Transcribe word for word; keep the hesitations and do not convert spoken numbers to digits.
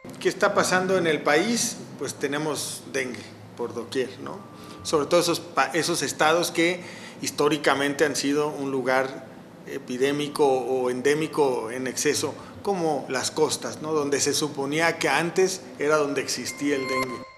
¿Qué está pasando en el país? Pues tenemos dengue por doquier, ¿no? Sobre todo esos, esos estados que históricamente han sido un lugar epidémico o endémico en exceso, como las costas, ¿no? Donde se suponía que antes era donde existía el dengue.